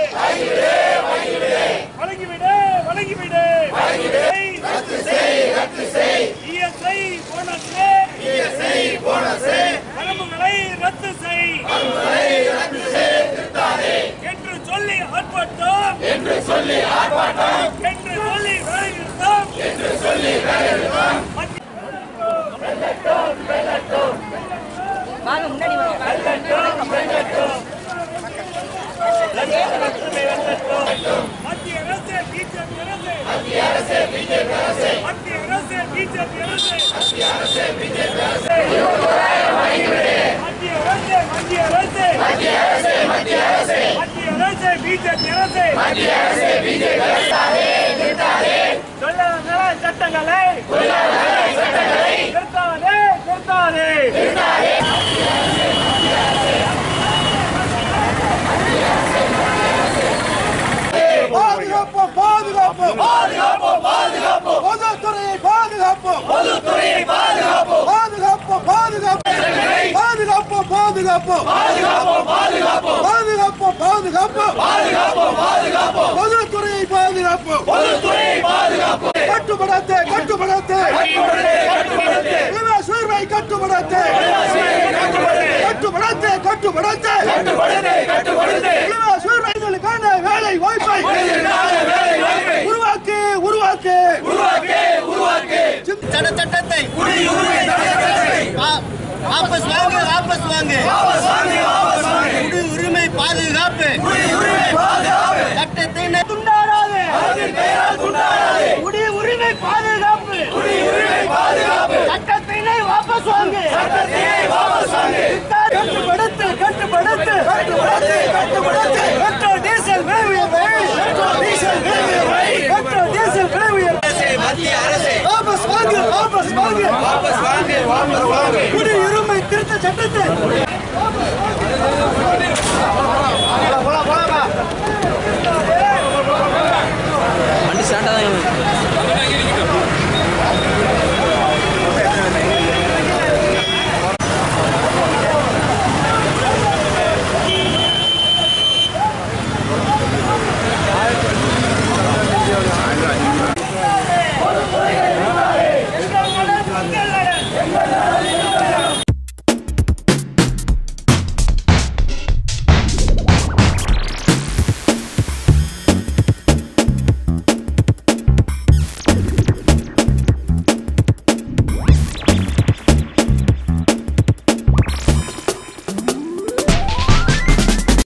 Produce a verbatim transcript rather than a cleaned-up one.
வழங்கிவிடு வழங்கிவிடு ரத்து செய் ரத்து செய் இஎஸ்ஐ போனஸே இஎஸ்ஐ போனஸே வரம்புகளை ரத்து செய் வரம்புகளை ரத்து செய் திருத்தாதே என்று சொல்லி ஆர்ப்பாட்டம் என்று சொல்லி ஆர்ப்பாட்டம் என்று சொல்லி வேலைநிறுத்தம் என்று சொல்லி வேலைநிறுத்தம் வெள்ளட்டும் வெள்ளட்டும் வாங்க முன்னாடி வாங்க வெள்ளட்டும் வெள்ளட்டும் மத்திய அரசு பிஜேபி அரசு மத்திய அரசு பிஜேபி அரசு மத்திய அரசு பிஜேபி அரசு மத்திய அரசு பிஜேபி அரசு மத்திய அரசு மத்திய அரசு மத்திய அரசு மத்திய அரசு மத்திய அரசு பிஜேபி அரசு மத்திய அரசு பிஜேபி அரசு நிறுத்தாதே தொழிலாளர் சட்டங்களை தொழிலாளர் சட்டங்களை நிறுத்தாதே நிறுத்தாதே நிறுத்தாதே பாதுகாப்பு பாதுகாப்பு பாதுகாப்பு பாதுகாப்பு பொதுத்துறையை பாதுகாப்பு பொதுத்துறையை பாதுகாப்பு பாதுகாப்பு பாதுகாப்பு பாதுகாப்பு பாதுகாப்பு பாதுகாப்பு பாதுகாப்பு பாதுகாப்பு பாதுகாப்பு பாதுகாப்பு பாதுகாப்பு பொதுத்துறையை பாதுகாப்பு பொதுத்துறையை பாதுகாப்பு கட்டுப்படுத்து கட்டுப்படுத்து கட்டுப்படுத்து சுயர்வை கட்டுப்படுத்து கட்டுப்படுத்து கட்டுப்படுத்து கட்டுப்படுத்து கட்டுப்படுத்து சுயர்வைகளுக்கான வேலை வாய்ப்பை உருவாக்கு உருவாக்கு உருவாக்கு உருவாக்கு சட்டத்தை வாபஸ் வாங்க வாபஸ் வாங்க வாபஸ் வாங்க வாபஸ் வாங்க குடி உரிமை பாதுகாப்பு குடி உரிமை பாதுகாப்பு சட்டத்தை துண்டாடாதே அதன் பெயரால் துண்டாடாதே குடி உரிமை பாதுகாப்பு குடி உரிமை பாதுகாப்பு சட்டத்தை வாபஸ் வாங்க சட்டத்தை வாபஸ் வாங்க கட்டுப்படுத்து கட்டுப்படுத்து கட்டுப்படுத்து கட்டுப்படுத்து பெட்ரோல் டீசல் விலை பெட்ரோல் டீசல் விலை பெட்ரோல் டீசல் விலை மத்திய அரசு வாபஸ் வாங்க வாபஸ் வாங்க வாபஸ் வாங்க வாபஸ் வாங்க குடி உரிமை திருத்த சட்டத்தை